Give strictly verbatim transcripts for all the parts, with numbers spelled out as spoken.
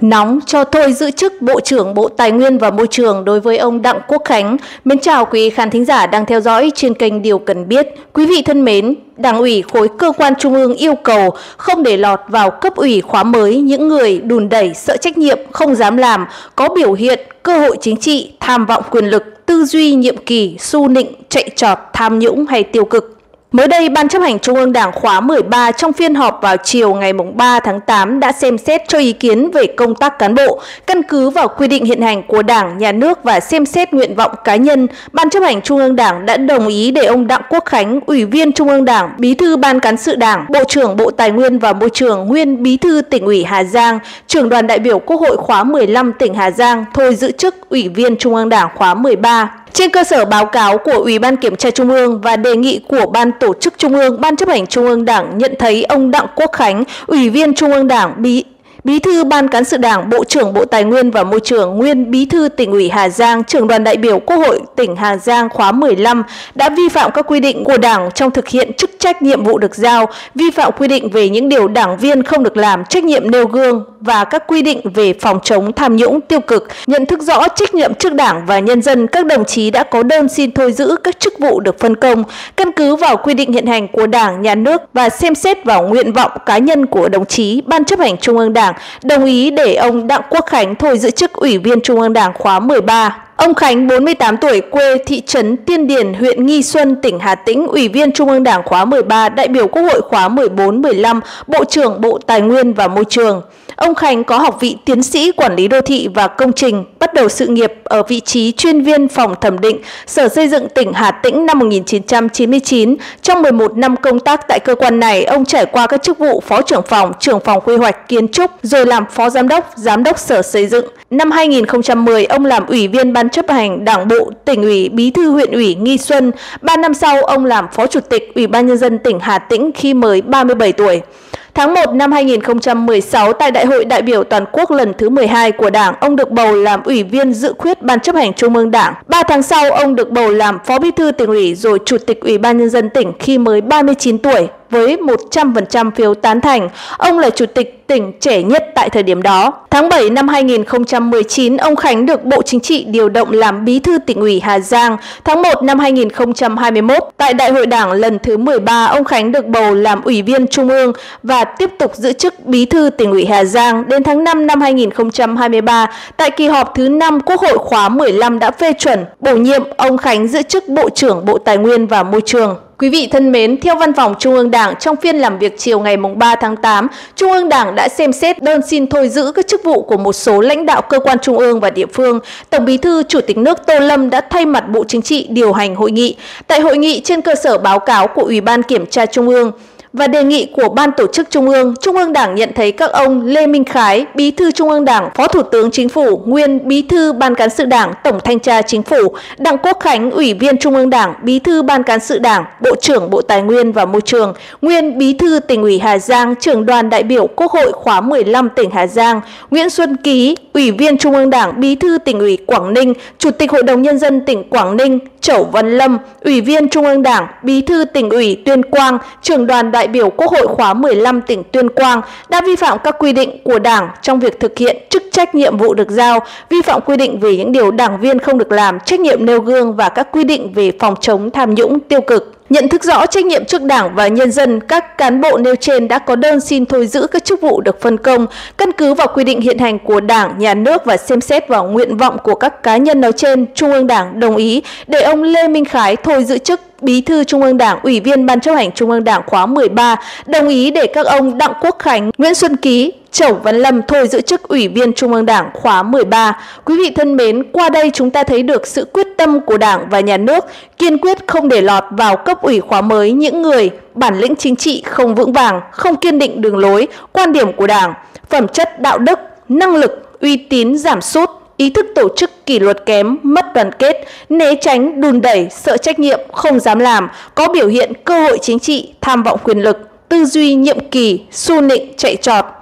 Nóng cho thôi giữ chức Bộ trưởng Bộ Tài nguyên và Môi trường đối với ông Đặng Quốc Khánh. Mến chào quý khán thính giả đang theo dõi trên kênh Điều Cần Biết. Quý vị thân mến, Đảng ủy khối cơ quan trung ương yêu cầu không để lọt vào cấp ủy khóa mới những người đùn đẩy, sợ trách nhiệm, không dám làm, có biểu hiện cơ hội chính trị, tham vọng quyền lực, tư duy nhiệm kỳ, su nịnh, chạy trọt, tham nhũng hay tiêu cực. Mới đây, Ban chấp hành Trung ương Đảng khóa mười ba trong phiên họp vào chiều ngày ba tháng tám đã xem xét cho ý kiến về công tác cán bộ, căn cứ vào quy định hiện hành của Đảng, Nhà nước và xem xét nguyện vọng cá nhân. Ban chấp hành Trung ương Đảng đã đồng ý để ông Đặng Quốc Khánh, Ủy viên Trung ương Đảng, Bí thư Ban Cán sự Đảng, Bộ trưởng Bộ Tài nguyên và Môi trường, nguyên Bí thư Tỉnh ủy Hà Giang, Trưởng đoàn đại biểu Quốc hội khóa mười lăm tỉnh Hà Giang thôi giữ chức Ủy viên Trung ương Đảng khóa mười ba. Trên cơ sở báo cáo của Ủy ban Kiểm tra Trung ương và đề nghị của Ban Tổ chức Trung ương, Ban chấp hành Trung ương Đảng nhận thấy ông Đặng Quốc Khánh, Ủy viên Trung ương Đảng, Bí Bí thư Ban Cán sự Đảng, Bộ trưởng Bộ Tài nguyên và Môi trường, nguyên Bí thư Tỉnh ủy Hà Giang, Trưởng đoàn đại biểu Quốc hội tỉnh Hà Giang khóa mười lăm đã vi phạm các quy định của Đảng trong thực hiện chức trách nhiệm vụ được giao, vi phạm quy định về những điều đảng viên không được làm, trách nhiệm nêu gương và các quy định về phòng chống tham nhũng tiêu cực. Nhận thức rõ trách nhiệm trước Đảng và nhân dân, các đồng chí đã có đơn xin thôi giữ các chức vụ được phân công, căn cứ vào quy định hiện hành của Đảng, Nhà nước và xem xét vào nguyện vọng cá nhân của đồng chí. Ban chấp hành Trung ương Đảng đồng ý để ông Đặng Quốc Khánh thôi giữ chức Ủy viên Trung ương Đảng khóa mười ba. Ông Khánh, bốn mươi tám tuổi, quê thị trấn Tiên Điển, huyện Nghi Xuân, tỉnh Hà Tĩnh, Ủy viên Trung ương Đảng khóa mười ba, đại biểu Quốc hội khóa mười bốn mười lăm, Bộ trưởng Bộ Tài nguyên và Môi trường. Ông Khánh có học vị tiến sĩ quản lý đô thị và công trình, bắt đầu sự nghiệp ở vị trí chuyên viên phòng thẩm định Sở Xây dựng tỉnh Hà Tĩnh năm một nghìn chín trăm chín mươi chín. Trong mười một năm công tác tại cơ quan này, ông trải qua các chức vụ Phó trưởng phòng, trưởng phòng quy hoạch kiến trúc, rồi làm Phó Giám đốc, Giám đốc Sở Xây dựng. Năm hai nghìn không trăm mười, ông làm Ủy viên Ban chấp hành Đảng bộ Tỉnh ủy, Bí thư huyện ủy Nghi Xuân. Ba năm sau, ông làm Phó Chủ tịch Ủy ban Nhân dân tỉnh Hà Tĩnh khi mới ba mươi bảy tuổi. Tháng một năm hai nghìn không trăm mười sáu, tại Đại hội đại biểu toàn quốc lần thứ mười hai của Đảng, ông được bầu làm Ủy viên dự khuyết Ban chấp hành Trung ương Đảng. Ba tháng sau, ông được bầu làm Phó Bí thư Tỉnh ủy rồi Chủ tịch Ủy ban Nhân dân tỉnh khi mới ba mươi chín tuổi. Với một trăm phần trăm phiếu tán thành, ông là Chủ tịch tỉnh trẻ nhất tại thời điểm đó. Tháng bảy năm hai nghìn không trăm mười chín, ông Khánh được Bộ Chính trị điều động làm Bí thư Tỉnh ủy Hà Giang. Tháng một năm hai nghìn không trăm hai mươi mốt, tại Đại hội Đảng lần thứ mười ba, ông Khánh được bầu làm Ủy viên Trung ương và tiếp tục giữ chức Bí thư Tỉnh ủy Hà Giang. Đến tháng năm năm hai nghìn không trăm hai mươi ba, tại kỳ họp thứ năm Quốc hội khóa mười lăm đã phê chuẩn bổ nhiệm ông Khánh giữ chức Bộ trưởng Bộ Tài nguyên và Môi trường. Quý vị thân mến, theo Văn phòng Trung ương Đảng, trong phiên làm việc chiều ngày ba tháng tám, Trung ương Đảng đã xem xét đơn xin thôi giữ các chức vụ của một số lãnh đạo cơ quan trung ương và địa phương. Tổng Bí thư Chủ tịch nước Tô Lâm đã thay mặt Bộ Chính trị điều hành hội nghị. Tại hội nghị, trên cơ sở báo cáo của Ủy ban Kiểm tra Trung ương và đề nghị của Ban Tổ chức Trung ương, Trung ương Đảng nhận thấy các ông Lê Minh Khái, Bí thư Trung ương Đảng, Phó Thủ tướng Chính phủ, nguyên Bí thư Ban Cán sự Đảng, Tổng Thanh tra Chính phủ, Đặng Quốc Khánh, Ủy viên Trung ương Đảng, Bí thư Ban Cán sự Đảng, Bộ trưởng Bộ Tài nguyên và Môi trường, nguyên Bí thư Tỉnh ủy Hà Giang, Trưởng đoàn đại biểu Quốc hội khóa mười lăm tỉnh Hà Giang, Nguyễn Xuân Ký, Ủy viên Trung ương Đảng, Bí thư Tỉnh ủy Quảng Ninh, Chủ tịch Hội đồng Nhân dân tỉnh Quảng Ninh, Chẩu Văn Lâm, Ủy viên Trung ương Đảng, Bí thư Tỉnh ủy Tuyên Quang, Trưởng đoàn đại biểu Quốc hội khóa mười lăm tỉnh Tuyên Quang đã vi phạm các quy định của Đảng trong việc thực hiện chức trách nhiệm vụ được giao, vi phạm quy định về những điều đảng viên không được làm, trách nhiệm nêu gương và các quy định về phòng chống tham nhũng tiêu cực. Nhận thức rõ trách nhiệm trước Đảng và nhân dân, các cán bộ nêu trên đã có đơn xin thôi giữ các chức vụ được phân công, căn cứ vào quy định hiện hành của Đảng, Nhà nước và xem xét vào nguyện vọng của các cá nhân nói trên. Trung ương Đảng đồng ý để ông Lê Minh Khái thôi giữ chức Bí thư Trung ương Đảng, Ủy viên Ban chấp hành Trung ương Đảng khóa mười ba, đồng ý để các ông Đặng Quốc Khánh, Nguyễn Xuân Ký, Chẩu Văn Lâm thôi giữ chức Ủy viên Trung ương Đảng khóa mười ba. Quý vị thân mến, qua đây chúng ta thấy được sự quyết tâm của Đảng và Nhà nước kiên quyết không để lọt vào cấp ủy khóa mới những người bản lĩnh chính trị không vững vàng, không kiên định đường lối, quan điểm của Đảng, phẩm chất đạo đức, năng lực, uy tín giảm sút, ý thức tổ chức kỷ luật kém, mất đoàn kết, né tránh, đùn đẩy, sợ trách nhiệm, không dám làm, có biểu hiện cơ hội chính trị, tham vọng quyền lực, tư duy nhiệm kỳ, su nịnh, chạy trọt,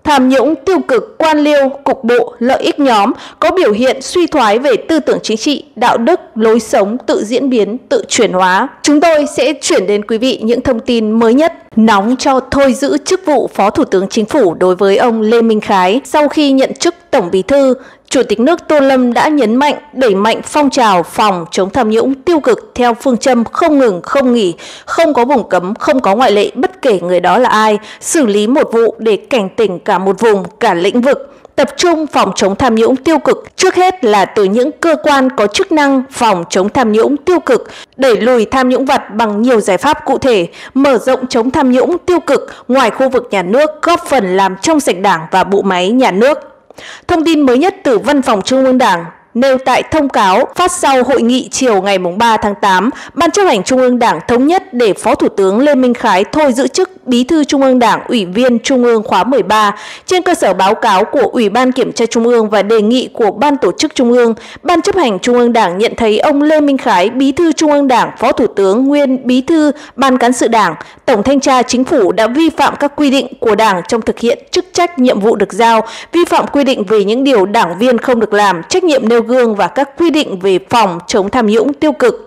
tham nhũng tiêu cực, quan liêu, cục bộ, lợi ích nhóm, có biểu hiện suy thoái về tư tưởng chính trị, đạo đức, lối sống, tự diễn biến, tự chuyển hóa. Chúng tôi sẽ chuyển đến quý vị những thông tin mới nhất. Nóng cho thôi giữ chức vụ Phó Thủ tướng Chính phủ đối với ông Lê Minh Khái. Sau khi nhận chức Tổng Bí thư, Chủ tịch nước Tô Lâm đã nhấn mạnh đẩy mạnh phong trào phòng chống tham nhũng tiêu cực theo phương châm không ngừng, không nghỉ, không có vùng cấm, không có ngoại lệ bất kể người đó là ai, xử lý một vụ để cảnh tỉnh cả một vùng, cả lĩnh vực. Tập trung phòng chống tham nhũng tiêu cực, trước hết là từ những cơ quan có chức năng phòng chống tham nhũng tiêu cực, đẩy lùi tham nhũng vặt bằng nhiều giải pháp cụ thể, mở rộng chống tham nhũng tiêu cực ngoài khu vực nhà nước, góp phần làm trong sạch Đảng và bộ máy nhà nước. Thông tin mới nhất từ Văn phòng Trung ương Đảng nêu tại thông cáo phát sau hội nghị chiều ngày ba tháng tám, Ban chấp hành Trung ương Đảng thống nhất để Phó Thủ tướng Lê Minh Khái thôi giữ chức Bí thư Trung ương Đảng, Ủy viên Trung ương khóa mười ba. Trên cơ sở báo cáo của Ủy ban Kiểm tra Trung ương và đề nghị của Ban Tổ chức Trung ương, Ban chấp hành Trung ương Đảng nhận thấy ông Lê Minh Khái, Bí thư Trung ương Đảng, Phó Thủ tướng, nguyên Bí thư Ban Cán sự Đảng, Tổng Thanh tra Chính phủ đã vi phạm các quy định của Đảng trong thực hiện chức trách nhiệm vụ được giao, vi phạm quy định về những điều đảng viên không được làm, trách nhiệm nêu gương và các quy định về phòng chống tham nhũng tiêu cực.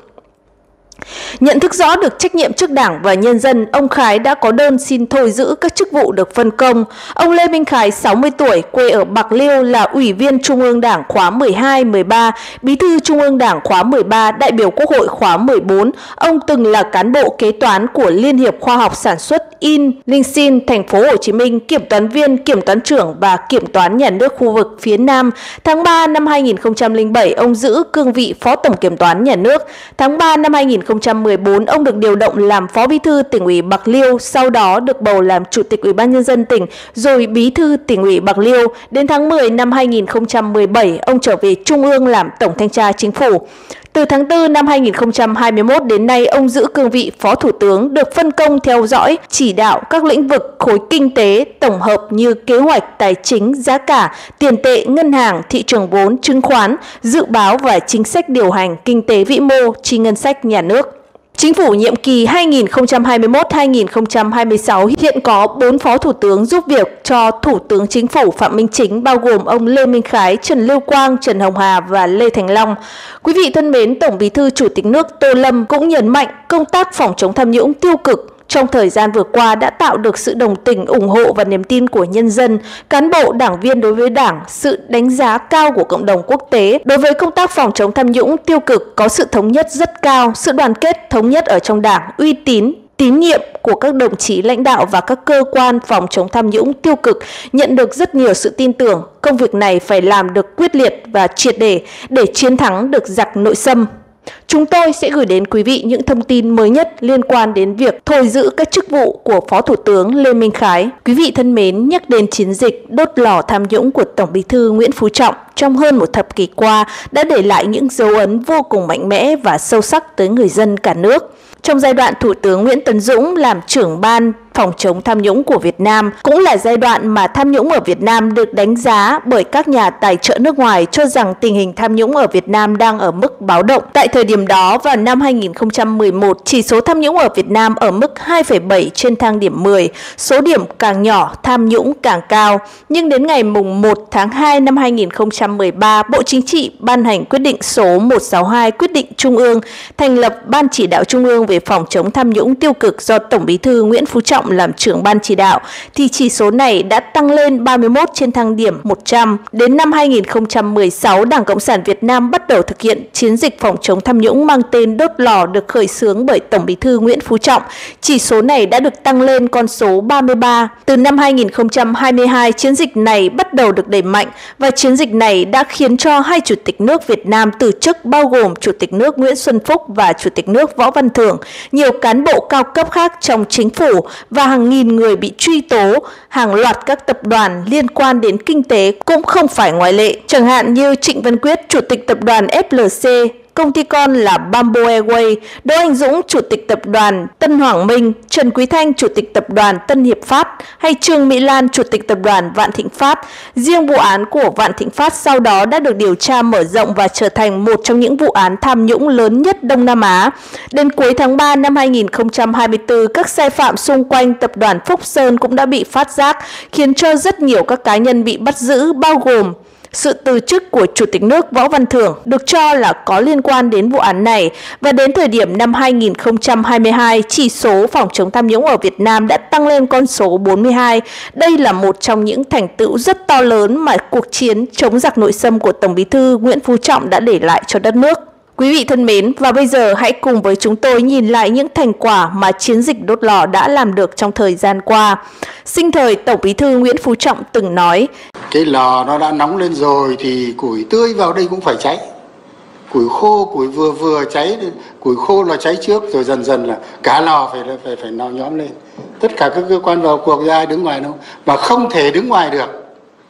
Nhận thức rõ được trách nhiệm trước Đảng và nhân dân, ông Khái đã có đơn xin thôi giữ các chức vụ được phân công. Ông Lê Minh Khái, sáu mươi tuổi, quê ở Bạc Liêu, là Ủy viên Trung ương Đảng khóa mười hai, mười ba, Bí thư Trung ương Đảng khóa mười ba, đại biểu Quốc hội khóa mười bốn. Ông từng là cán bộ kế toán của Liên hiệp Khoa học Sản xuất In Linh Xin, thành phố Hồ Chí Minh, kiểm toán viên, kiểm toán trưởng và kiểm toán nhà nước khu vực phía Nam. Tháng ba năm hai nghìn không trăm lẻ bảy, ông giữ cương vị Phó Tổng Kiểm toán Nhà nước. Tháng ba năm hai nghìn không trăm mười bốn, ông được điều động làm Phó Bí thư Tỉnh ủy Bạc Liêu, sau đó được bầu làm Chủ tịch Ủy ban nhân dân tỉnh, rồi Bí thư Tỉnh ủy Bạc Liêu. Đến tháng mười năm hai nghìn không trăm mười bảy, ông trở về Trung ương làm Tổng Thanh tra Chính phủ. Từ tháng tư năm hai nghìn không trăm hai mươi mốt đến nay, ông giữ cương vị Phó Thủ tướng, được phân công theo dõi, chỉ đạo các lĩnh vực khối kinh tế tổng hợp như kế hoạch, tài chính, giá cả, tiền tệ, ngân hàng, thị trường vốn, chứng khoán, dự báo và chính sách điều hành kinh tế vĩ mô, chi ngân sách nhà nước. Chính phủ nhiệm kỳ hai nghìn không trăm hai mươi mốt đến hai nghìn không trăm hai mươi sáu hiện có bốn Phó Thủ tướng giúp việc cho Thủ tướng Chính phủ Phạm Minh Chính, bao gồm ông Lê Minh Khái, Trần Lưu Quang, Trần Hồng Hà và Lê Thành Long. Quý vị thân mến, Tổng Bí thư Chủ tịch nước Tô Lâm cũng nhấn mạnh công tác phòng chống tham nhũng tiêu cực trong thời gian vừa qua đã tạo được sự đồng tình, ủng hộ và niềm tin của nhân dân, cán bộ, đảng viên đối với Đảng, sự đánh giá cao của cộng đồng quốc tế. Đối với công tác phòng chống tham nhũng tiêu cực có sự thống nhất rất cao, sự đoàn kết thống nhất ở trong Đảng, uy tín, tín nhiệm của các đồng chí lãnh đạo và các cơ quan phòng chống tham nhũng tiêu cực nhận được rất nhiều sự tin tưởng. Công việc này phải làm được quyết liệt và triệt để để chiến thắng được giặc nội xâm. Chúng tôi sẽ gửi đến quý vị những thông tin mới nhất liên quan đến việc thôi giữ các chức vụ của Phó Thủ tướng Lê Minh Khái. Quý vị thân mến, nhắc đến chiến dịch đốt lò tham nhũng của Tổng Bí thư Nguyễn Phú Trọng trong hơn một thập kỷ qua đã để lại những dấu ấn vô cùng mạnh mẽ và sâu sắc tới người dân cả nước. Trong giai đoạn Thủ tướng Nguyễn Tấn Dũng làm trưởng ban phòng chống tham nhũng của Việt Nam, cũng là giai đoạn mà tham nhũng ở Việt Nam được đánh giá bởi các nhà tài trợ nước ngoài cho rằng tình hình tham nhũng ở Việt Nam đang ở mức báo động. Tại thời điểm đó, vào năm hai nghìn không trăm mười một, chỉ số tham nhũng ở Việt Nam ở mức hai phẩy bảy trên thang điểm mười, số điểm càng nhỏ tham nhũng càng cao. Nhưng đến ngày mùng một tháng hai năm hai nghìn không trăm mười ba, Bộ Chính trị ban hành quyết định số một trăm sáu mươi hai, quyết định Trung ương thành lập Ban Chỉ đạo Trung ương về phòng chống tham nhũng tiêu cực do Tổng Bí thư Nguyễn Phú Trọng làm trưởng ban chỉ đạo, thì chỉ số này đã tăng lên ba mươi mốt trên thang điểm một trăm. Đến năm hai nghìn không trăm mười sáu, Đảng Cộng sản Việt Nam bắt đầu thực hiện chiến dịch phòng chống tham nhũng mang tên đốt lò được khởi xướng bởi Tổng Bí thư Nguyễn Phú Trọng. Chỉ số này đã được tăng lên con số ba mươi ba. Từ năm hai nghìn không trăm hai mươi hai, chiến dịch này bắt đầu được đẩy mạnh và chiến dịch này đã khiến cho hai Chủ tịch nước Việt Nam từ chức, bao gồm Chủ tịch nước Nguyễn Xuân Phúc và Chủ tịch nước Võ Văn Thưởng, nhiều cán bộ cao cấp khác trong chính phủ và hàng nghìn người bị truy tố, hàng loạt các tập đoàn liên quan đến kinh tế cũng không phải ngoại lệ. Chẳng hạn như Trịnh Văn Quyết, Chủ tịch tập đoàn ép lờ xê, công ty con là Bamboo Airways, Đỗ Anh Dũng, Chủ tịch Tập đoàn Tân Hoàng Minh, Trần Quý Thanh, Chủ tịch Tập đoàn Tân Hiệp Phát hay Trương Mỹ Lan, Chủ tịch Tập đoàn Vạn Thịnh Phát. Riêng vụ án của Vạn Thịnh Phát sau đó đã được điều tra mở rộng và trở thành một trong những vụ án tham nhũng lớn nhất Đông Nam Á. Đến cuối tháng ba năm hai nghìn không trăm hai mươi tư, các sai phạm xung quanh Tập đoàn Phúc Sơn cũng đã bị phát giác, khiến cho rất nhiều các cá nhân bị bắt giữ, bao gồm sự từ chức của Chủ tịch nước Võ Văn Thưởng được cho là có liên quan đến vụ án này. Và đến thời điểm năm hai nghìn không trăm hai mươi hai, chỉ số phòng chống tham nhũng ở Việt Nam đã tăng lên con số bốn mươi hai. Đây là một trong những thành tựu rất to lớn mà cuộc chiến chống giặc nội xâm của Tổng Bí thư Nguyễn Phú Trọng đã để lại cho đất nước. Quý vị thân mến, và bây giờ hãy cùng với chúng tôi nhìn lại những thành quả mà chiến dịch đốt lò đã làm được trong thời gian qua. Sinh thời Tổng Bí thư Nguyễn Phú Trọng từng nói: cái lò nó đã nóng lên rồi thì củi tươi vào đây cũng phải cháy. Củi khô, củi vừa vừa cháy, củi khô là cháy trước rồi dần dần là cả lò phải phải phải nó nhóm lên. Tất cả các cơ quan vào cuộc ra ai đứng ngoài đâu, mà không thể đứng ngoài được.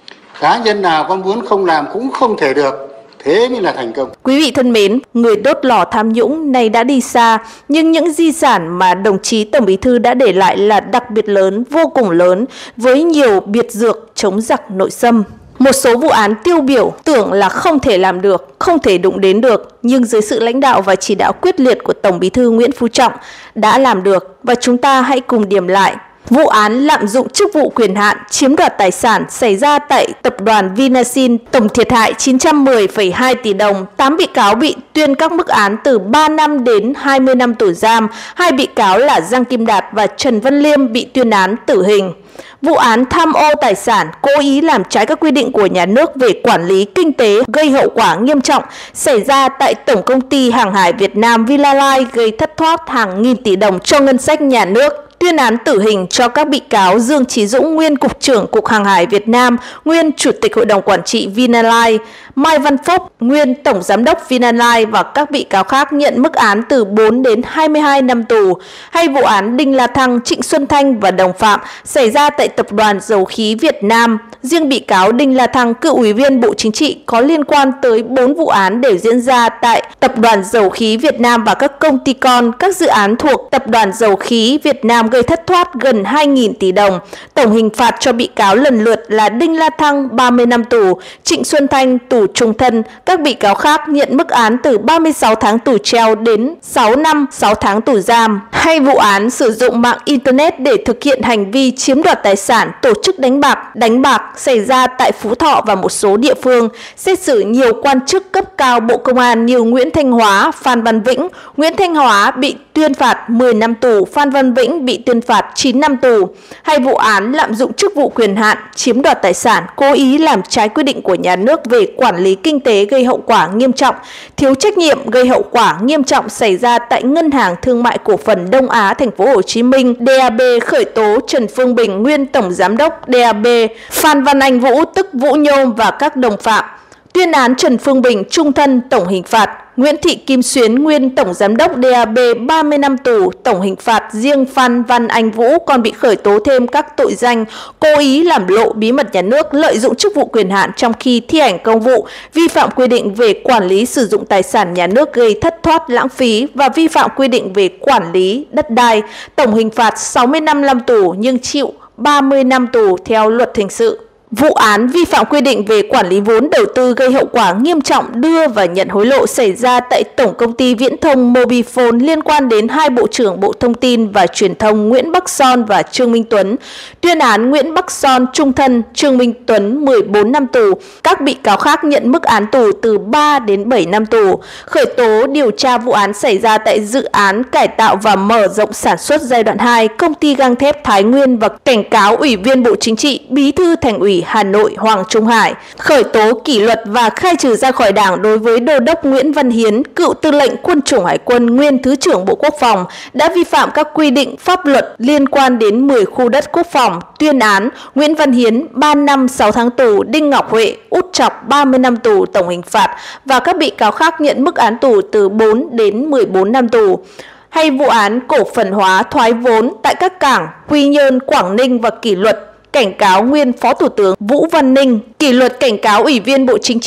Cá nhân nào có muốn không làm cũng không thể được. Thế mới là thành công. Quý vị thân mến, người đốt lò tham nhũng này đã đi xa, nhưng những di sản mà đồng chí Tổng Bí thư đã để lại là đặc biệt lớn, vô cùng lớn, với nhiều biệt dược chống giặc nội xâm. Một số vụ án tiêu biểu tưởng là không thể làm được, không thể đụng đến được, nhưng dưới sự lãnh đạo và chỉ đạo quyết liệt của Tổng Bí thư Nguyễn Phú Trọng đã làm được. Và chúng ta hãy cùng điểm lại. Vụ án lạm dụng chức vụ quyền hạn chiếm đoạt tài sản xảy ra tại Tập đoàn Vinasin, tổng thiệt hại chín trăm mười phẩy hai tỷ đồng, tám bị cáo bị tuyên các mức án từ ba năm đến hai mươi năm tù giam, hai bị cáo là Giang Kim Đạt và Trần Văn Liêm bị tuyên án tử hình. Vụ án tham ô tài sản, cố ý làm trái các quy định của nhà nước về quản lý kinh tế gây hậu quả nghiêm trọng xảy ra tại Tổng Công ty Hàng hải Việt Nam Vinalines, gây thất thoát hàng nghìn tỷ đồng cho ngân sách nhà nước. Tuyên án tử hình cho các bị cáo Dương Chí Dũng, nguyên Cục trưởng Cục Hàng hải Việt Nam, nguyên Chủ tịch Hội đồng Quản trị Vinalines, Mai Văn Phúc, nguyên Tổng Giám đốc Vinalines và các bị cáo khác nhận mức án từ bốn đến hai mươi hai năm tù. Hay vụ án Đinh La Thăng, Trịnh Xuân Thanh và đồng phạm xảy ra tại Tập đoàn Dầu khí Việt Nam. Riêng bị cáo Đinh La Thăng, cựu Ủy viên Bộ Chính trị, có liên quan tới bốn vụ án đều diễn ra tại Tập đoàn Dầu khí Việt Nam và các công ty con, các dự án thuộc Tập đoàn Dầu khí Việt Nam gây thất thoát gần hai nghìn tỷ đồng. Tổng hình phạt cho bị cáo lần lượt là Đinh La Thăng ba mươi năm tù, Trịnh Xuân Thanh tù trung thân. Các bị cáo khác nhận mức án từ ba mươi sáu tháng tù treo đến sáu năm sáu tháng tù giam. Hay vụ án sử dụng mạng Internet để thực hiện hành vi chiếm đoạt tài sản, tổ chức đánh bạc, đánh bạc xảy ra tại Phú Thọ và một số địa phương. Xét xử nhiều quan chức cấp cao Bộ Công an như Nguyễn Thanh Hóa, Phan Văn Vĩnh. Nguyễn Thanh Hóa bị tuyên phạt mười năm tù, Phan Văn Vĩnh bị tuyên phạt chín năm tù. Hay vụ án lạm dụng chức vụ quyền hạn, chiếm đoạt tài sản, cố ý làm trái quy định của nhà nước về quản lý kinh tế gây hậu quả nghiêm trọng, thiếu trách nhiệm gây hậu quả nghiêm trọng xảy ra tại Ngân hàng Thương mại Cổ phần Đông Á Thành phố Hồ Chí Minh đê a bê, khởi tố Trần Phương Bình, nguyên Tổng Giám đốc đê a bê, Phan Văn Anh Vũ tức Vũ Nhôm và các đồng phạm. Tuyên án Trần Phương Bình trung thân, tổng hình phạt. Nguyễn Thị Kim Xuyến, nguyên Tổng Giám đốc đê a bê ba mươi năm tù, tổng hình phạt. Riêng Phan Văn Anh Vũ còn bị khởi tố thêm các tội danh cố ý làm lộ bí mật nhà nước, lợi dụng chức vụ quyền hạn trong khi thi hành công vụ, vi phạm quy định về quản lý sử dụng tài sản nhà nước gây thất thoát lãng phí và vi phạm quy định về quản lý đất đai. Tổng hình phạt sáu mươi năm năm tù nhưng chịu ba mươi năm tù theo luật hình sự. Vụ án vi phạm quy định về quản lý vốn đầu tư gây hậu quả nghiêm trọng đưa và nhận hối lộ xảy ra tại Tổng Công ty Viễn thông Mobifone liên quan đến hai Bộ trưởng Bộ Thông tin và Truyền thông Nguyễn Bắc Son và Trương Minh Tuấn. Tuyên án Nguyễn Bắc Son trung thân, Trương Minh Tuấn mười bốn năm tù. Các bị cáo khác nhận mức án tù từ ba đến bảy năm tù. Khởi tố điều tra vụ án xảy ra tại dự án cải tạo và mở rộng sản xuất giai đoạn hai, Công ty gang thép Thái Nguyên và cảnh cáo Ủy viên Bộ Chính trị, Bí thư Thành ủy Hà Nội Hoàng Trung Hải. Khởi tố kỷ luật và khai trừ ra khỏi Đảng đối với Đô đốc Nguyễn Văn Hiến, cựu Tư lệnh Quân chủng Hải quân, nguyên Thứ trưởng Bộ Quốc phòng, đã vi phạm các quy định pháp luật liên quan đến mười khu đất quốc phòng. Tuyên án Nguyễn Văn Hiến ba năm sáu tháng tù, Đinh Ngọc Huệ, Út Chọc ba mươi năm tù tổng hình phạt và các bị cáo khác nhận mức án tù từ bốn đến mười bốn năm tù. Hay vụ án cổ phần hóa thoái vốn tại các cảng Quy Nhơn, Quảng Ninh và kỷ luật cảnh cáo nguyên Phó Thủ tướng Vũ Văn Ninh, kỷ luật cảnh cáo Ủy viên Bộ Chính trị,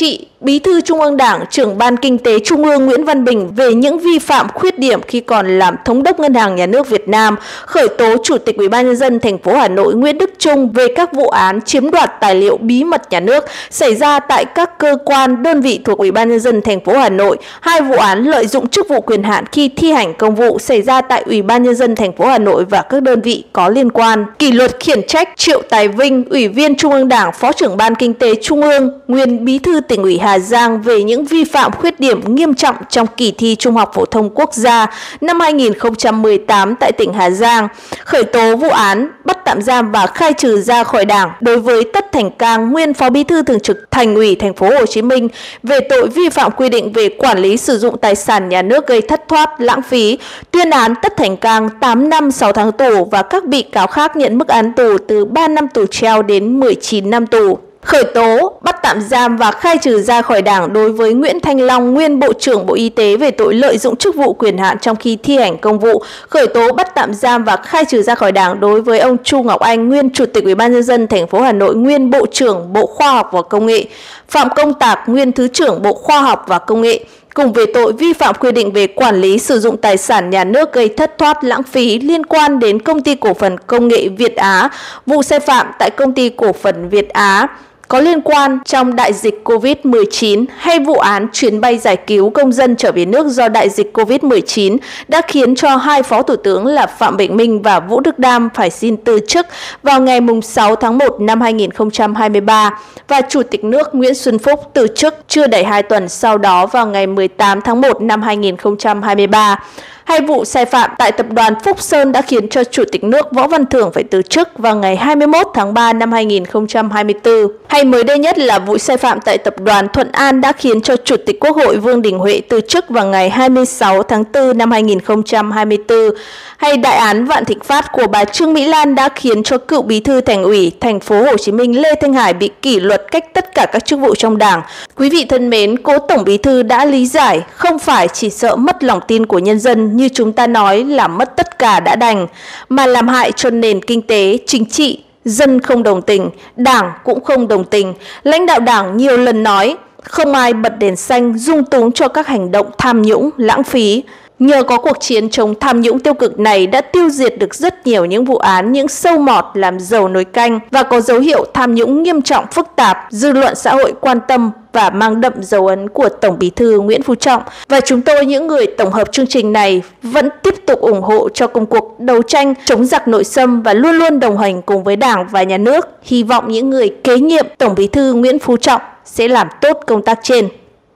Bí thư Trung ương Đảng, trưởng Ban Kinh tế Trung ương Nguyễn Văn Bình về những vi phạm khuyết điểm khi còn làm Thống đốc Ngân hàng Nhà nước Việt Nam, khởi tố Chủ tịch Ủy ban nhân dân thành phố Hà Nội Nguyễn Đức Chung về các vụ án chiếm đoạt tài liệu bí mật nhà nước xảy ra tại các cơ quan, đơn vị thuộc Ủy ban nhân dân thành phố Hà Nội, hai vụ án lợi dụng chức vụ quyền hạn khi thi hành công vụ xảy ra tại Ủy ban nhân dân thành phố Hà Nội và các đơn vị có liên quan. Kỷ luật khiển trách Triệu Tài Vinh, Ủy viên Trung ương Đảng, Phó trưởng Ban Kinh tế Trung ương, nguyên Bí thư Tỉnh ủy Hà Giang về những vi phạm khuyết điểm nghiêm trọng trong kỳ thi Trung học phổ thông quốc gia năm hai nghìn không trăm mười tám tại tỉnh Hà Giang, khởi tố vụ án bắt tạm giam và khai trừ ra khỏi Đảng đối với Tất Thành Cang, nguyên Phó Bí thư Thường trực Thành ủy Thành phố Hồ Chí Minh về tội vi phạm quy định về quản lý sử dụng tài sản nhà nước gây thất thoát, lãng phí, tuyên án Tất Thành Cang tám năm sáu tháng tù và các bị cáo khác nhận mức án tù từ ba năm tù treo đến mười chín năm tù. Khởi tố, bắt tạm giam và khai trừ ra khỏi Đảng đối với Nguyễn Thanh Long, nguyên Bộ trưởng Bộ Y tế về tội lợi dụng chức vụ quyền hạn trong khi thi hành công vụ. Khởi tố, bắt tạm giam và khai trừ ra khỏi Đảng đối với ông Chu Ngọc Anh, nguyên Chủ tịch Ủy ban nhân dân thành phố Hà Nội, nguyên Bộ trưởng Bộ Khoa học và Công nghệ. Phạm Công Tạc, nguyên Thứ trưởng Bộ Khoa học và Công nghệ, cùng về tội vi phạm quy định về quản lý sử dụng tài sản nhà nước gây thất thoát, lãng phí liên quan đến Công ty Cổ phần Công nghệ Việt Á, vụ sai phạm tại Công ty Cổ phần Việt Á có liên quan trong đại dịch Covid mười chín hay vụ án chuyến bay giải cứu công dân trở về nước do đại dịch Covid mười chín đã khiến cho hai Phó Thủ tướng là Phạm Bình Minh và Vũ Đức Đam phải xin từ chức vào ngày sáu tháng một năm hai nghìn không trăm hai mươi ba và Chủ tịch nước Nguyễn Xuân Phúc từ chức chưa đầy hai tuần sau đó vào ngày mười tám tháng một năm hai nghìn không trăm hai mươi ba. Hai vụ sai phạm tại tập đoàn Phúc Sơn đã khiến cho Chủ tịch nước Võ Văn Thưởng phải từ chức vào ngày hai mươi mốt tháng ba năm hai nghìn không trăm hai mươi tư. Hay mới đây nhất là vụ sai phạm tại tập đoàn Thuận An đã khiến cho Chủ tịch Quốc hội Vương Đình Huệ từ chức vào ngày hai mươi sáu tháng tư năm hai nghìn không trăm hai mươi tư. Hay đại án Vạn Thịnh Phát của bà Trương Mỹ Lan đã khiến cho cựu Bí thư Thành ủy Thành phố Hồ Chí Minh Lê Thanh Hải bị kỷ luật cách tất cả các chức vụ trong Đảng. Quý vị thân mến, cố Tổng Bí thư đã lý giải không phải chỉ sợ mất lòng tin của nhân dân như chúng ta nói là mất tất cả đã đành, mà làm hại cho nền kinh tế, chính trị, dân không đồng tình, Đảng cũng không đồng tình. Lãnh đạo Đảng nhiều lần nói không ai bật đèn xanh dung túng cho các hành động tham nhũng, lãng phí. Nhờ có cuộc chiến chống tham nhũng tiêu cực này đã tiêu diệt được rất nhiều những vụ án, những sâu mọt làm dầu nồi canh và có dấu hiệu tham nhũng nghiêm trọng phức tạp, dư luận xã hội quan tâm và mang đậm dấu ấn của Tổng Bí thư Nguyễn Phú Trọng. Và chúng tôi, những người tổng hợp chương trình này, vẫn tiếp tục ủng hộ cho công cuộc đấu tranh chống giặc nội xâm và luôn luôn đồng hành cùng với Đảng và Nhà nước. Hy vọng những người kế nhiệm Tổng Bí thư Nguyễn Phú Trọng sẽ làm tốt công tác trên.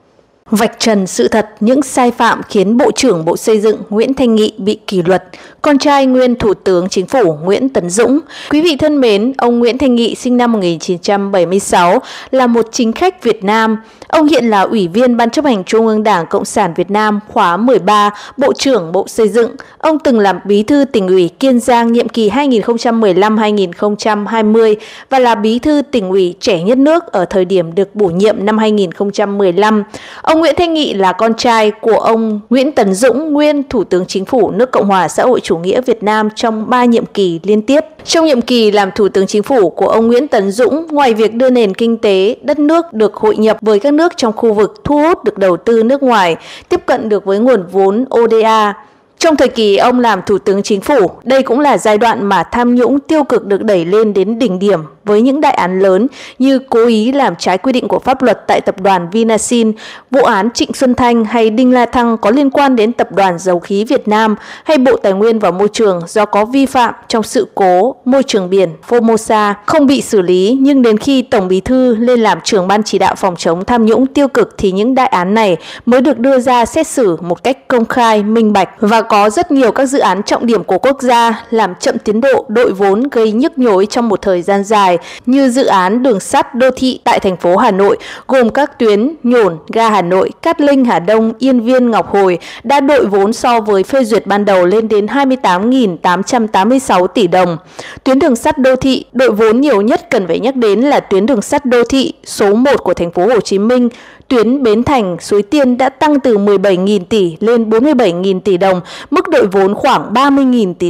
Vạch trần sự thật những sai phạm khiến Bộ trưởng Bộ Xây dựng Nguyễn Thanh Nghị bị kỷ luật, con trai nguyên Thủ tướng Chính phủ Nguyễn Tấn Dũng. Quý vị thân mến, ông Nguyễn Thanh Nghị sinh năm một nghìn chín trăm bảy mươi sáu là một chính khách Việt Nam. Ông hiện là Ủy viên Ban chấp hành Trung ương Đảng Cộng sản Việt Nam khóa mười ba, Bộ trưởng Bộ Xây dựng. Ông từng làm Bí thư Tỉnh ủy Kiên Giang nhiệm kỳ hai nghìn không trăm mười lăm đến hai nghìn không trăm hai mươi và là Bí thư Tỉnh ủy trẻ nhất nước ở thời điểm được bổ nhiệm năm hai nghìn không trăm mười lăm. Ông Nguyễn Thanh Nghị là con trai của ông Nguyễn Tấn Dũng, nguyên Thủ tướng Chính phủ nước Cộng hòa xã hội chủ nghĩa Việt Nam trong ba nhiệm kỳ liên tiếp. Trong nhiệm kỳ làm Thủ tướng Chính phủ của ông Nguyễn Tấn Dũng, ngoài việc đưa nền kinh tế đất nước được hội nhập với các nước trong khu vực, thu hút được đầu tư nước ngoài, tiếp cận được với nguồn vốn O D A, trong thời kỳ ông làm Thủ tướng Chính phủ, đây cũng là giai đoạn mà tham nhũng tiêu cực được đẩy lên đến đỉnh điểm với những đại án lớn như cố ý làm trái quy định của pháp luật tại tập đoàn Vinasin, vụ án Trịnh Xuân Thanh hay Đinh La Thăng có liên quan đến tập đoàn Dầu khí Việt Nam hay Bộ Tài nguyên và Môi trường do có vi phạm trong sự cố môi trường biển Formosa không bị xử lý, nhưng đến khi Tổng Bí thư lên làm trưởng ban chỉ đạo phòng chống tham nhũng tiêu cực thì những đại án này mới được đưa ra xét xử một cách công khai, minh bạch. Và có rất nhiều các dự án trọng điểm của quốc gia làm chậm tiến độ, đội vốn gây nhức nhối trong một thời gian dài như dự án đường sắt đô thị tại thành phố Hà Nội gồm các tuyến Nhổn, ga Hà Nội, Cát Linh, Hà Đông, Yên Viên, Ngọc Hồi đã đội vốn so với phê duyệt ban đầu lên đến hai mươi tám nghìn tám trăm tám mươi sáu tỷ đồng. Tuyến đường sắt đô thị đội vốn nhiều nhất cần phải nhắc đến là tuyến đường sắt đô thị số một của thành phố Hồ Chí Minh. Tuyến Bến Thành, Suối Tiên đã tăng từ mười bảy nghìn tỷ lên bốn mươi bảy nghìn tỷ đồng, mức đội vốn khoảng ba mươi nghìn tỷ đồng.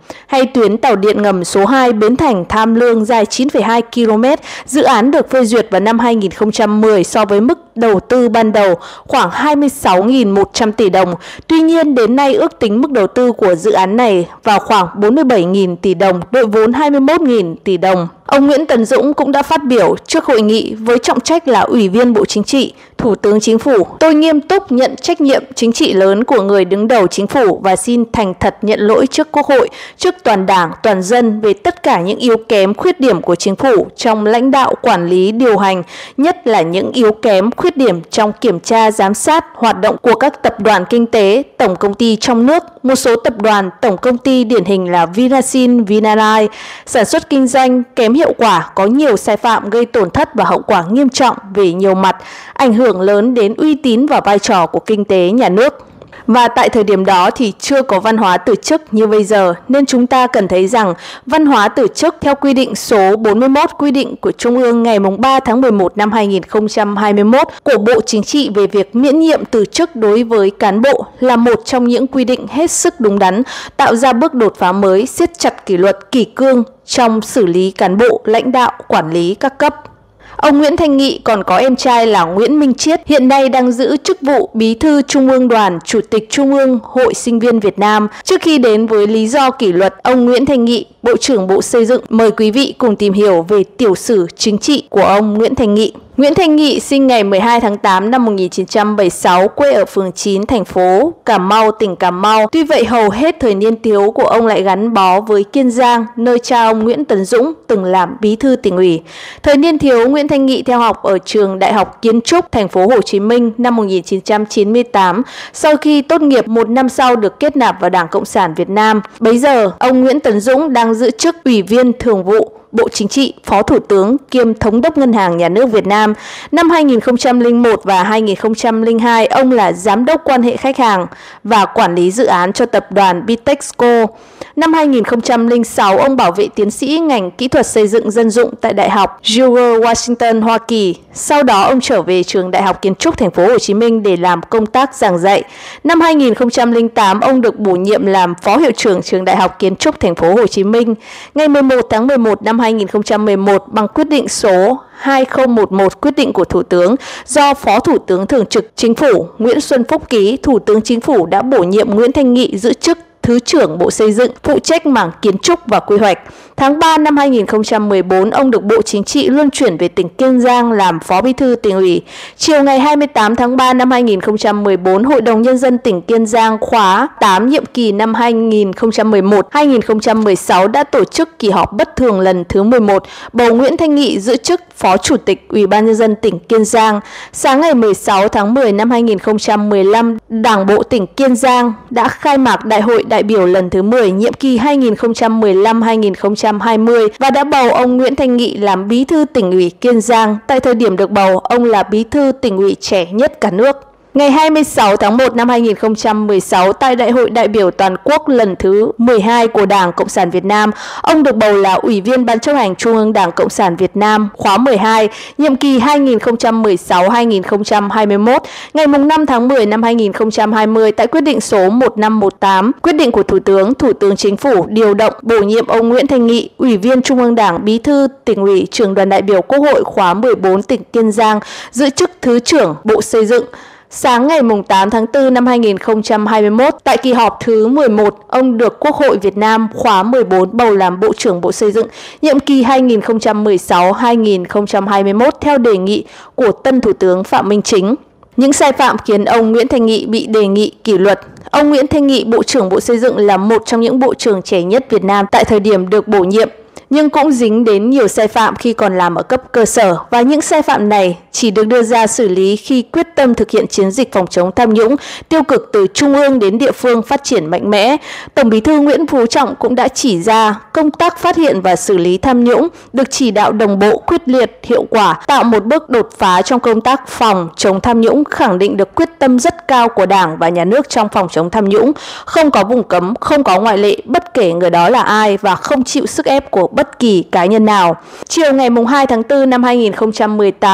hay tuyến tàu điện ngầm số hai Bến Thành Tham Lương dài chín phẩy hai ki lô mét. Dự án được phê duyệt vào năm hai nghìn không trăm mười so với mức đầu tư ban đầu khoảng hai mươi sáu nghìn một trăm tỷ đồng. Tuy nhiên, đến nay ước tính mức đầu tư của dự án này vào khoảng bốn mươi bảy nghìn tỷ đồng, đội vốn hai mươi mốt nghìn tỷ đồng. Ông Nguyễn Tấn Dũng cũng đã phát biểu trước hội nghị với trọng trách là Ủy viên Bộ Chính trị, Thủ tướng Chính phủ. Tôi nghiêm túc nhận trách nhiệm chính trị lớn của người đứng đầu chính phủ và xin thành thật nhận lỗi trước Quốc hội, trước toàn Đảng, toàn dân về tất cả những yếu kém, khuyết điểm của chính phủ trong lãnh đạo, quản lý, điều hành, nhất là những yếu kém, khuyết điểm trong kiểm tra, giám sát hoạt động của các tập đoàn kinh tế, tổng công ty trong nước, một số tập đoàn, tổng công ty điển hình là Vinasin, Vinalines, sản xuất kinh doanh kém hiệu quả, có nhiều sai phạm gây tổn thất và hậu quả nghiêm trọng về nhiều mặt, ảnh hưởng lớn đến uy tín và vai trò của kinh tế nhà nước. Và tại thời điểm đó thì chưa có văn hóa từ chức như bây giờ, nên chúng ta cần thấy rằng văn hóa từ chức theo quy định số bốn mươi mốt quy định của Trung ương ngày ba tháng mười một năm hai nghìn không trăm hai mươi mốt của Bộ Chính trị về việc miễn nhiệm từ chức đối với cán bộ là một trong những quy định hết sức đúng đắn, tạo ra bước đột phá mới, siết chặt kỷ luật, kỷ cương trong xử lý cán bộ, lãnh đạo, quản lý các cấp. Ông Nguyễn Thanh Nghị còn có em trai là Nguyễn Minh Chiết, hiện nay đang giữ chức vụ Bí thư Trung ương Đoàn, Chủ tịch Trung ương Hội Sinh viên Việt Nam. Trước khi đến với lý do kỷ luật ông Nguyễn Thanh Nghị, Bộ trưởng Bộ Xây dựng, mời quý vị cùng tìm hiểu về tiểu sử chính trị của ông Nguyễn Thanh Nghị. Nguyễn Thanh Nghị sinh ngày mười hai tháng tám năm một nghìn chín trăm bảy mươi sáu, quê ở phường chín, thành phố Cà Mau, tỉnh Cà Mau. Tuy vậy, hầu hết thời niên thiếu của ông lại gắn bó với Kiên Giang, nơi cha ông Nguyễn Tấn Dũng từng làm bí thư tỉnh ủy. Thời niên thiếu, Nguyễn Thanh Nghị theo học ở trường Đại học Kiến trúc, thành phố Hồ Chí Minh năm một nghìn chín trăm chín mươi tám. Sau khi tốt nghiệp, một năm sau được kết nạp vào Đảng Cộng sản Việt Nam. Bấy giờ, ông Nguyễn Tấn Dũng đang giữ chức Ủy viên Thường vụ Bộ Chính trị, Phó Thủ tướng kiêm Thống đốc Ngân hàng Nhà nước Việt Nam. Năm hai nghìn không trăm lẻ một và hai nghìn không trăm lẻ hai, ông là Giám đốc quan hệ khách hàng và quản lý dự án cho tập đoàn Bitexco. Năm hai nghìn không trăm lẻ sáu, ông bảo vệ tiến sĩ ngành kỹ thuật xây dựng dân dụng tại Đại học George Washington, Hoa Kỳ. Sau đó, ông trở về trường Đại học Kiến trúc thành phố Hồ Chí Minh để làm công tác giảng dạy. Năm hai nghìn không trăm lẻ tám, ông được bổ nhiệm làm Phó hiệu trưởng trường Đại học Kiến trúc thành phố Hồ Chí Minh. Ngày mười một tháng mười một năm hai nghìn không trăm mười một, bằng quyết định số hai không một một, quyết định của Thủ tướng do Phó Thủ tướng Thường trực Chính phủ Nguyễn Xuân Phúc ký, Thủ tướng Chính phủ đã bổ nhiệm Nguyễn Thanh Nghị giữ chức Thứ trưởng Bộ Xây dựng, phụ trách mảng kiến trúc và quy hoạch. Tháng ba năm hai nghìn không trăm mười bốn, ông được Bộ Chính trị luân chuyển về tỉnh Kiên Giang làm Phó Bí thư tỉnh ủy. Chiều ngày hai mươi tám tháng ba năm hai nghìn không trăm mười bốn, Hội đồng Nhân dân tỉnh Kiên Giang khóa tám nhiệm kỳ năm hai nghìn không trăm mười một đến hai nghìn không trăm mười sáu đã tổ chức kỳ họp bất thường lần thứ mười một, bầu Nguyễn Thanh Nghị giữ chức Phó Chủ tịch Ủy ban Nhân dân tỉnh Kiên Giang. Sáng ngày mười sáu tháng mười năm hai nghìn không trăm mười lăm, Đảng bộ tỉnh Kiên Giang đã khai mạc Đại hội đại biểu lần thứ mười, nhiệm kỳ hai nghìn không trăm mười lăm đến hai nghìn không trăm hai mươi và đã bầu ông Nguyễn Thanh Nghị làm Bí thư tỉnh ủy Kiên Giang. Tại thời điểm được bầu, ông là Bí thư tỉnh ủy trẻ nhất cả nước. Ngày hai mươi sáu tháng một năm hai nghìn không trăm mười sáu, tại Đại hội đại biểu toàn quốc lần thứ mười hai của Đảng Cộng sản Việt Nam, ông được bầu là Ủy viên Ban chấp hành Trung ương Đảng Cộng sản Việt Nam khóa mười hai, nhiệm kỳ hai nghìn không trăm mười sáu đến hai nghìn không trăm hai mươi mốt. Ngày năm tháng mười năm hai nghìn không trăm hai mươi, tại quyết định số một năm một tám, quyết định của Thủ tướng, Thủ tướng Chính phủ điều động bổ nhiệm ông Nguyễn Thanh Nghị, Ủy viên Trung ương Đảng, Bí thư tỉnh ủy, Trưởng đoàn đại biểu Quốc hội khóa mười bốn tỉnh Kiên Giang, giữ chức Thứ trưởng Bộ Xây dựng. Sáng ngày tám tháng tư năm hai nghìn không trăm hai mươi mốt, tại kỳ họp thứ mười một, ông được Quốc hội Việt Nam khóa mười bốn bầu làm Bộ trưởng Bộ Xây dựng, nhiệm kỳ hai nghìn không trăm mười sáu đến hai nghìn không trăm hai mươi mốt theo đề nghị của tân Thủ tướng Phạm Minh Chính. Những sai phạm khiến ông Nguyễn Thanh Nghị bị đề nghị kỷ luật. Ông Nguyễn Thanh Nghị, Bộ trưởng Bộ Xây dựng, là một trong những bộ trưởng trẻ nhất Việt Nam tại thời điểm được bổ nhiệm, nhưng cũng dính đến nhiều sai phạm khi còn làm ở cấp cơ sở, và những sai phạm này chỉ được đưa ra xử lý khi quyết tâm thực hiện chiến dịch phòng chống tham nhũng tiêu cực từ trung ương đến địa phương phát triển mạnh mẽ. Tổng Bí thư Nguyễn Phú Trọng cũng đã chỉ ra công tác phát hiện và xử lý tham nhũng được chỉ đạo đồng bộ, quyết liệt, hiệu quả, tạo một bước đột phá trong công tác phòng chống tham nhũng, khẳng định được quyết tâm rất cao của Đảng và Nhà nước trong phòng chống tham nhũng, không có vùng cấm, không có ngoại lệ bất kể người đó là ai và không chịu sức ép của bất kỳ cá nhân nào. Chiều ngày hai tháng tư năm hai nghìn không trăm mười tám, Phó Tổng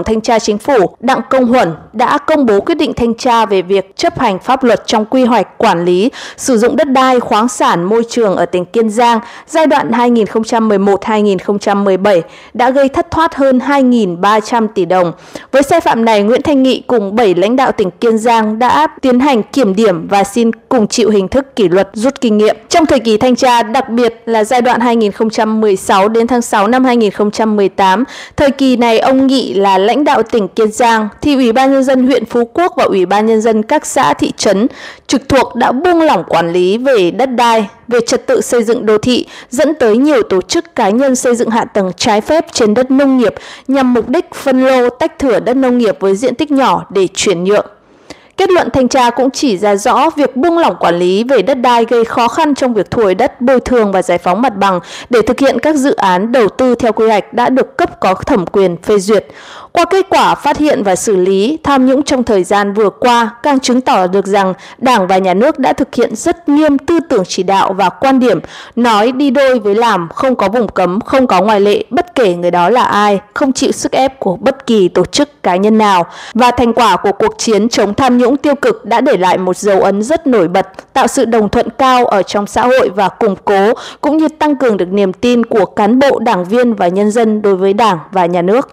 Tổng Thanh tra Chính phủ Đặng Công Huẩn đã công bố quyết định thanh tra về việc chấp hành pháp luật trong quy hoạch quản lý sử dụng đất đai, khoáng sản, môi trường ở tỉnh Kiên Giang giai đoạn hai nghìn không trăm mười một đến hai nghìn không trăm mười bảy đã gây thất thoát hơn hai nghìn ba trăm tỷ đồng. Với sai phạm này, Nguyễn Thanh Nghị cùng bảy lãnh đạo tỉnh Kiên Giang đã tiến hành kiểm điểm và xin cùng chịu hình thức kỷ luật rút kinh nghiệm. Trong thời kỳ thanh tra, đặc biệt là giai đoạn hai nghìn không trăm mười sáu đến tháng sáu năm hai nghìn không trăm mười tám, thời kỳ này ông Nghị là lãnh đạo tỉnh Kiên Giang, thì Ủy ban Nhân dân huyện Phú Quốc và Ủy ban Nhân dân các xã thị trấn trực thuộc đã buông lỏng quản lý về đất đai, về trật tự xây dựng đô thị, dẫn tới nhiều tổ chức cá nhân xây dựng hạ tầng trái phép trên đất nông nghiệp nhằm mục đích phân lô tách thửa đất nông nghiệp với diện tích nhỏ để chuyển nhượng. Kết luận thanh tra cũng chỉ ra rõ việc buông lỏng quản lý về đất đai gây khó khăn trong việc thu hồi đất, bồi thường và giải phóng mặt bằng để thực hiện các dự án đầu tư theo quy hoạch đã được cấp có thẩm quyền phê duyệt. Qua kết quả phát hiện và xử lý tham nhũng trong thời gian vừa qua, càng chứng tỏ được rằng Đảng và Nhà nước đã thực hiện rất nghiêm tư tưởng chỉ đạo và quan điểm nói đi đôi với làm, không có vùng cấm, không có ngoại lệ, bất kể người đó là ai, không chịu sức ép của bất kỳ tổ chức cá nhân nào. Và thành quả của cuộc chiến chống tham nhũng tiêu cực đã để lại một dấu ấn rất nổi bật, tạo sự đồng thuận cao ở trong xã hội và củng cố cũng như tăng cường được niềm tin của cán bộ, đảng viên và nhân dân đối với Đảng và Nhà nước.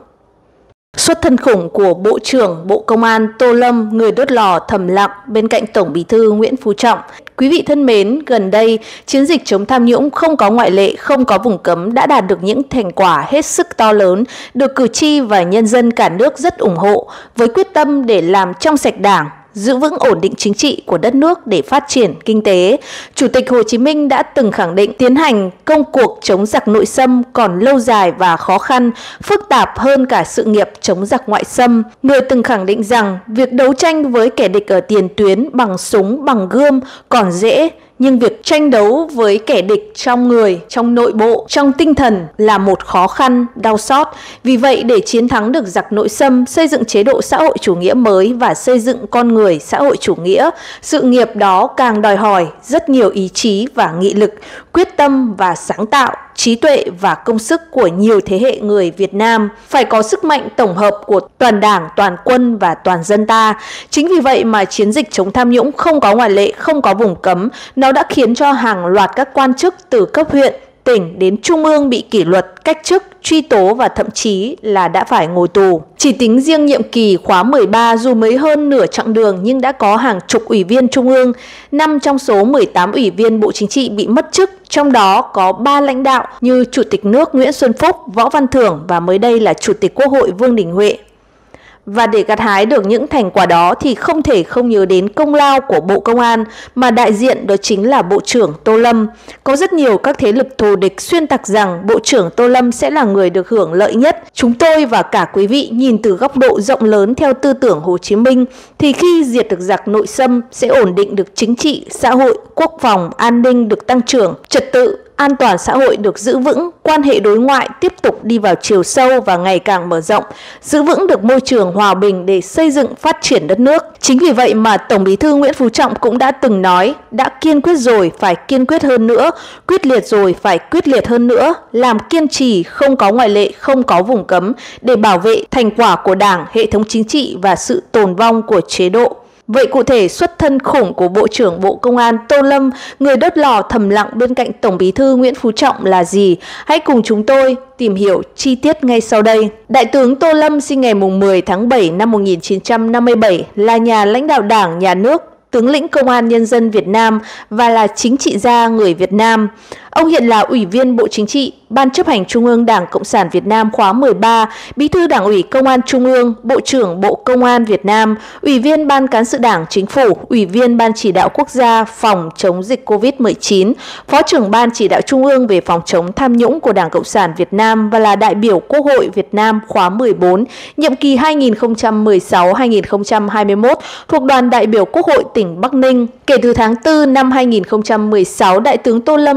Xuất thân khủng của Bộ trưởng Bộ Công an Tô Lâm, người đốt lò thầm lặng bên cạnh Tổng Bí thư Nguyễn Phú Trọng. Quý vị thân mến, gần đây, chiến dịch chống tham nhũng không có ngoại lệ, không có vùng cấm đã đạt được những thành quả hết sức to lớn, được cử tri và nhân dân cả nước rất ủng hộ, với quyết tâm để làm trong sạch Đảng, giữ vững ổn định chính trị của đất nước để phát triển kinh tế. Chủ tịch Hồ Chí Minh đã từng khẳng định tiến hành công cuộc chống giặc nội xâm còn lâu dài và khó khăn, phức tạp hơn cả sự nghiệp chống giặc ngoại xâm. Người từng khẳng định rằng việc đấu tranh với kẻ địch ở tiền tuyến bằng súng, bằng gươm còn dễ, nhưng việc tranh đấu với kẻ địch trong người, trong nội bộ, trong tinh thần là một khó khăn, đau xót. Vì vậy, để chiến thắng được giặc nội xâm, xây dựng chế độ xã hội chủ nghĩa mới và xây dựng con người xã hội chủ nghĩa, sự nghiệp đó càng đòi hỏi rất nhiều ý chí và nghị lực, quyết tâm và sáng tạo, trí tuệ và công sức của nhiều thế hệ người Việt Nam, phải có sức mạnh tổng hợp của toàn Đảng, toàn quân và toàn dân ta. Chính vì vậy mà chiến dịch chống tham nhũng không có ngoại lệ, không có vùng cấm, nó đã khiến cho hàng loạt các quan chức từ cấp huyện, tỉnh đến trung ương bị kỷ luật, cách chức, truy tố và thậm chí là đã phải ngồi tù. Chỉ tính riêng nhiệm kỳ khóa mười ba, dù mới hơn nửa chặng đường nhưng đã có hàng chục ủy viên trung ương, năm trong số mười tám ủy viên Bộ Chính trị bị mất chức, trong đó có ba lãnh đạo như Chủ tịch nước Nguyễn Xuân Phúc, Võ Văn Thưởng và mới đây là Chủ tịch Quốc hội Vương Đình Huệ. Và để gặt hái được những thành quả đó thì không thể không nhớ đến công lao của Bộ Công an, mà đại diện đó chính là Bộ trưởng Tô Lâm. Có rất nhiều các thế lực thù địch xuyên tạc rằng Bộ trưởng Tô Lâm sẽ là người được hưởng lợi nhất. Chúng tôi và cả quý vị nhìn từ góc độ rộng lớn theo tư tưởng Hồ Chí Minh thì khi diệt được giặc nội xâm sẽ ổn định được chính trị, xã hội, quốc phòng, an ninh được tăng trưởng, trật tự, an toàn xã hội được giữ vững, quan hệ đối ngoại tiếp tục đi vào chiều sâu và ngày càng mở rộng, giữ vững được môi trường hòa bình để xây dựng phát triển đất nước. Chính vì vậy mà Tổng Bí thư Nguyễn Phú Trọng cũng đã từng nói, đã kiên quyết rồi phải kiên quyết hơn nữa, quyết liệt rồi phải quyết liệt hơn nữa, làm kiên trì, không có ngoại lệ, không có vùng cấm để bảo vệ thành quả của Đảng, hệ thống chính trị và sự tồn vong của chế độ. Vậy cụ thể xuất thân khủng của Bộ trưởng Bộ Công an Tô Lâm, người đốt lò thầm lặng bên cạnh Tổng Bí thư Nguyễn Phú Trọng là gì? Hãy cùng chúng tôi tìm hiểu chi tiết ngay sau đây. Đại tướng Tô Lâm sinh ngày mười tháng bảy năm một nghìn chín trăm năm mươi bảy, là nhà lãnh đạo Đảng, Nhà nước, tướng lĩnh Công an Nhân dân Việt Nam và là chính trị gia người Việt Nam. Ông hiện là Ủy viên Bộ Chính trị, Ban chấp hành Trung ương Đảng Cộng sản Việt Nam khóa mười ba, Bí thư Đảng ủy Công an Trung ương, Bộ trưởng Bộ Công an Việt Nam, Ủy viên Ban Cán sự Đảng Chính phủ, Ủy viên Ban Chỉ đạo Quốc gia phòng chống dịch Covid mười chín, Phó trưởng Ban Chỉ đạo Trung ương về phòng chống tham nhũng của Đảng Cộng sản Việt Nam và là đại biểu Quốc hội Việt Nam khóa mười bốn, nhiệm kỳ hai nghìn không trăm mười sáu đến hai nghìn không trăm hai mươi mốt, thuộc đoàn đại biểu Quốc hội tỉnh Bắc Ninh. Kể từ tháng tư năm hai nghìn không trăm mười sáu, Đại tướng Tô Lâm được Bộ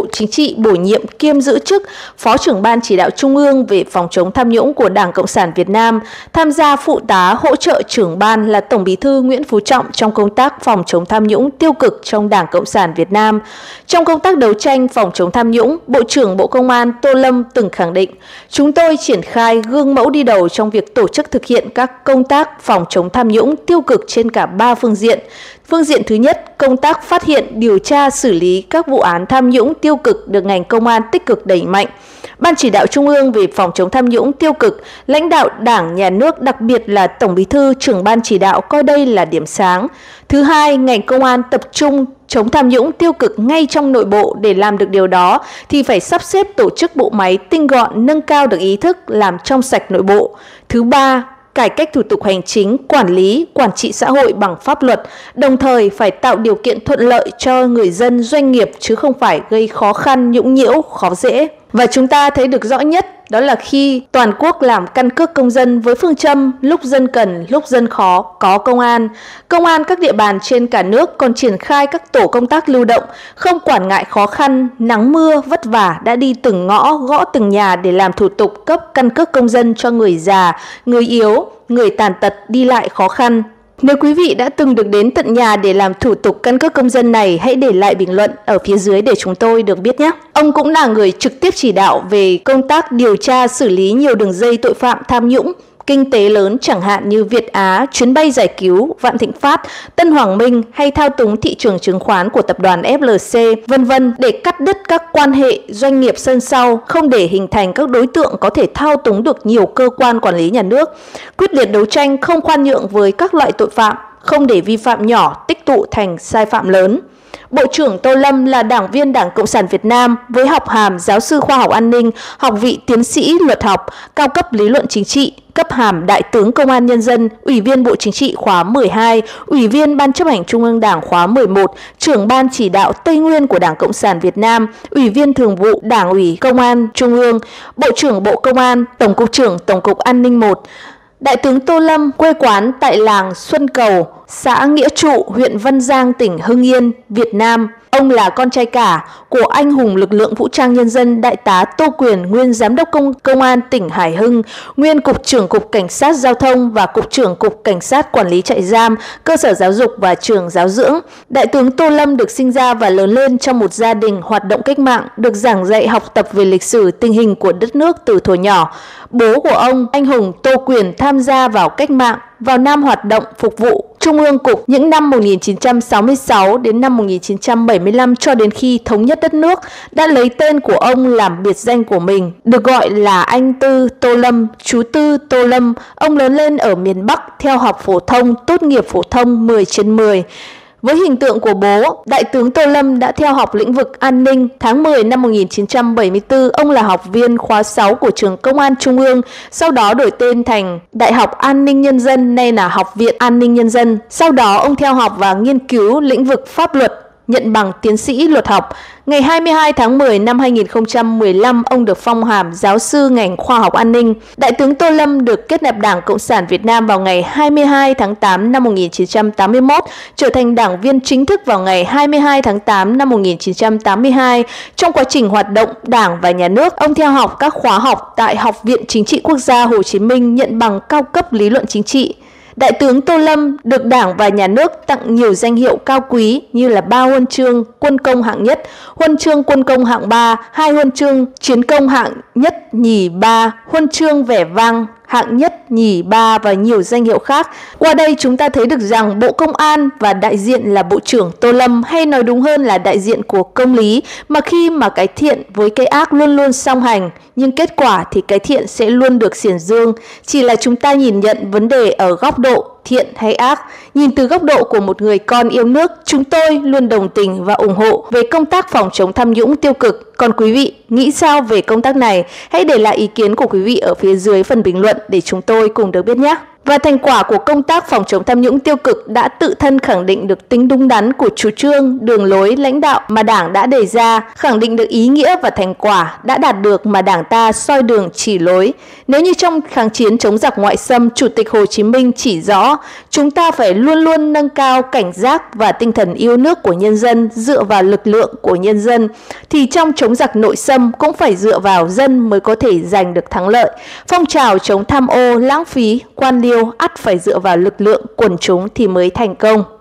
Bộ Chính trị bổ nhiệm kiêm giữ chức Phó trưởng Ban Chỉ đạo Trung ương về phòng chống tham nhũng của Đảng Cộng sản Việt Nam, tham gia phụ tá hỗ trợ trưởng ban là Tổng Bí thư Nguyễn Phú Trọng trong công tác phòng chống tham nhũng tiêu cực trong Đảng Cộng sản Việt Nam. Trong công tác đấu tranh phòng chống tham nhũng, Bộ trưởng Bộ Công an Tô Lâm từng khẳng định, chúng tôi triển khai gương mẫu đi đầu trong việc tổ chức thực hiện các công tác phòng chống tham nhũng tiêu cực trên cả ba phương diện. Phương diện thứ nhất, công tác phát hiện, điều tra, xử lý các vụ án tham nhũng tiêu cực được ngành công an tích cực đẩy mạnh. Ban Chỉ đạo Trung ương về phòng chống tham nhũng tiêu cực, lãnh đạo Đảng, Nhà nước, đặc biệt là Tổng Bí thư, trưởng Ban Chỉ đạo coi đây là điểm sáng. Thứ hai, ngành công an tập trung chống tham nhũng tiêu cực ngay trong nội bộ. Để làm được điều đó thì phải sắp xếp tổ chức bộ máy tinh gọn, nâng cao được ý thức, làm trong sạch nội bộ. Thứ ba, cải cách thủ tục hành chính, quản lý, quản trị xã hội bằng pháp luật, đồng thời phải tạo điều kiện thuận lợi cho người dân, doanh nghiệp chứ không phải gây khó khăn, nhũng nhiễu, khó dễ. Và chúng ta thấy được rõ nhất đó là khi toàn quốc làm căn cước công dân với phương châm lúc dân cần, lúc dân khó, có công an. Công an các địa bàn trên cả nước còn triển khai các tổ công tác lưu động, không quản ngại khó khăn, nắng mưa, vất vả đã đi từng ngõ, gõ từng nhà để làm thủ tục cấp căn cước công dân cho người già, người yếu, người tàn tật đi lại khó khăn. Nếu quý vị đã từng được đến tận nhà để làm thủ tục căn cước công dân này, hãy để lại bình luận ở phía dưới để chúng tôi được biết nhé. Ông cũng là người trực tiếp chỉ đạo về công tác điều tra xử lý nhiều đường dây tội phạm tham nhũng kinh tế lớn, chẳng hạn như Việt Á, chuyến bay giải cứu, Vạn Thịnh Phát, Tân Hoàng Minh hay thao túng thị trường chứng khoán của tập đoàn ép lờ xê, vân vân để cắt đứt các quan hệ doanh nghiệp sân sau, không để hình thành các đối tượng có thể thao túng được nhiều cơ quan quản lý nhà nước. Quyết liệt đấu tranh không khoan nhượng với các loại tội phạm, không để vi phạm nhỏ tích tụ thành sai phạm lớn. Bộ trưởng Tô Lâm là đảng viên Đảng Cộng sản Việt Nam với học hàm giáo sư khoa học an ninh, học vị tiến sĩ luật học, cao cấp lý luận chính trị, cấp hàm Đại tướng Công an Nhân dân, Ủy viên Bộ Chính trị khóa mười hai, Ủy viên Ban chấp hành Trung ương Đảng khóa mười một, trưởng Ban Chỉ đạo Tây Nguyên của Đảng Cộng sản Việt Nam, Ủy viên Thường vụ Đảng ủy Công an Trung ương, Bộ trưởng Bộ Công an, Tổng cục trưởng Tổng cục An ninh một. Đại tướng Tô Lâm quê quán tại làng Xuân Cầu, xã Nghĩa Trụ, huyện Văn Giang, tỉnh Hưng Yên, Việt Nam. Ông là con trai cả của anh hùng lực lượng vũ trang nhân dân Đại tá Tô Quyền, nguyên Giám đốc Công, Công an tỉnh Hải Hưng, nguyên Cục trưởng Cục Cảnh sát Giao thông và Cục trưởng Cục Cảnh sát Quản lý trại giam, cơ sở giáo dục và trường giáo dưỡng. Đại tướng Tô Lâm được sinh ra và lớn lên trong một gia đình hoạt động cách mạng, được giảng dạy học tập về lịch sử tình hình của đất nước từ thuở nhỏ. Bố của ông, anh hùng Tô Quyền, tham gia vào cách mạng, vào Nam hoạt động phục vụ Trung ương Cục những năm một nghìn chín trăm sáu mươi sáu đến năm một nghìn chín trăm bảy mươi lăm cho đến khi thống nhất đất nước, đã lấy tên của ông làm biệt danh của mình, được gọi là anh Tư Tô Lâm, chú Tư Tô Lâm. Ông lớn lên ở miền Bắc theo học phổ thông, tốt nghiệp phổ thông mười trên mười. Với hình tượng của bố, Đại tướng Tô Lâm đã theo học lĩnh vực an ninh. Tháng mười năm một nghìn chín trăm bảy mươi tư, ông là học viên khóa sáu của trường Công an Trung ương, sau đó đổi tên thành Đại học An ninh Nhân dân, nay là Học viện An ninh Nhân dân. Sau đó, ông theo học và nghiên cứu lĩnh vực pháp luật, nhận bằng tiến sĩ luật học. Ngày hai mươi hai tháng mười năm hai nghìn không trăm mười lăm, ông được phong hàm giáo sư ngành khoa học an ninh. Đại tướng Tô Lâm được kết nạp Đảng Cộng sản Việt Nam vào ngày hai mươi hai tháng tám năm một nghìn chín trăm tám mươi mốt, trở thành đảng viên chính thức vào ngày hai mươi hai tháng tám năm một nghìn chín trăm tám mươi hai. Trong quá trình hoạt động Đảng và Nhà nước, ông theo học các khóa học tại Học viện Chính trị Quốc gia Hồ Chí Minh, nhận bằng cao cấp lý luận chính trị. Đại tướng Tô Lâm được Đảng và Nhà nước tặng nhiều danh hiệu cao quý như là ba huân chương quân công hạng nhất, huân chương quân công hạng ba, hai huân chương chiến công hạng nhất nhì ba, huân chương vẻ vang hạng nhất nhì ba và nhiều danh hiệu khác. Qua đây chúng ta thấy được rằng Bộ Công an và đại diện là Bộ trưởng Tô Lâm, hay nói đúng hơn là đại diện của công lý, mà khi mà cái thiện với cái ác luôn luôn song hành, nhưng kết quả thì cái thiện sẽ luôn được xiển dương. Chỉ là chúng ta nhìn nhận vấn đề ở góc độ thiện hay ác. Nhìn từ góc độ của một người con yêu nước, chúng tôi luôn đồng tình và ủng hộ về công tác phòng chống tham nhũng tiêu cực. Còn quý vị nghĩ sao về công tác này? Hãy để lại ý kiến của quý vị ở phía dưới phần bình luận để chúng tôi cùng được biết nhé. Và thành quả của công tác phòng chống tham nhũng tiêu cực đã tự thân khẳng định được tính đúng đắn của chủ trương, đường lối, lãnh đạo mà Đảng đã đề ra, khẳng định được ý nghĩa và thành quả đã đạt được mà Đảng ta soi đường chỉ lối. Nếu như trong kháng chiến chống giặc ngoại xâm, Chủ tịch Hồ Chí Minh chỉ rõ, chúng ta phải luôn luôn nâng cao cảnh giác và tinh thần yêu nước của nhân dân dựa vào lực lượng của nhân dân, thì trong chống giặc nội xâm cũng phải dựa vào dân mới có thể giành được thắng lợi. Phong trào chống tham ô, lãng phí, quan liêu ắt phải dựa vào lực lượng quần chúng thì mới thành công.